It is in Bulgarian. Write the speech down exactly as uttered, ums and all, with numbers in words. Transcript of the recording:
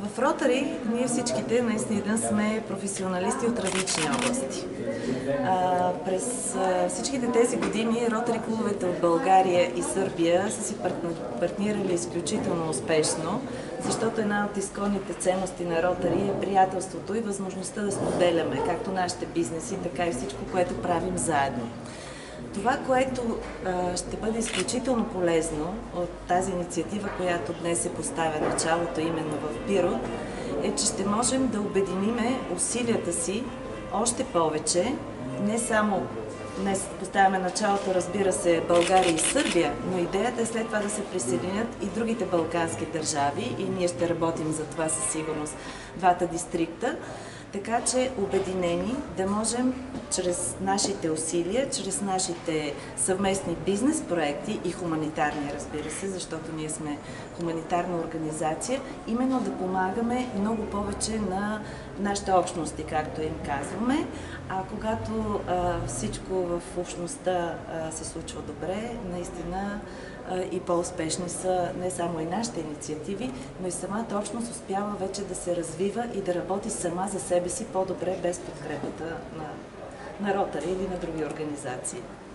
В Ротари ние всичките наистина сме професионалисти от различни области. А, през а, всичките тези години Ротари клубовете от България и Сърбия са си партнирали изключително успешно, защото една от изконните ценности на Ротари е приятелството и възможността да споделяме както нашите бизнеси, така и всичко, което правим заедно. Това, което а, ще бъде изключително полезно от тази инициатива, която днес се поставя началото именно в Пирот, е, че ще можем да обединиме усилията си още повече, не само днес поставяме началото, разбира се, България и Сърбия, но идеята е след това да се присъединят и другите балкански държави и ние ще работим за това със сигурност, двата дистрикта, така че обединени да можем чрез нашите усилия, чрез нашите съвместни бизнес проекти и хуманитарни, разбира се, защото ние сме хуманитарна организация, именно да помагаме много повече на нашите общности, както им казваме. А когато а, всичко в общността а, се случва добре, наистина а, и по-успешни са не само и нашите инициативи, но и самата общност успява вече да се развива и да работи сама за себе си по-добре без подкрепата на, на Ротари или на други организации.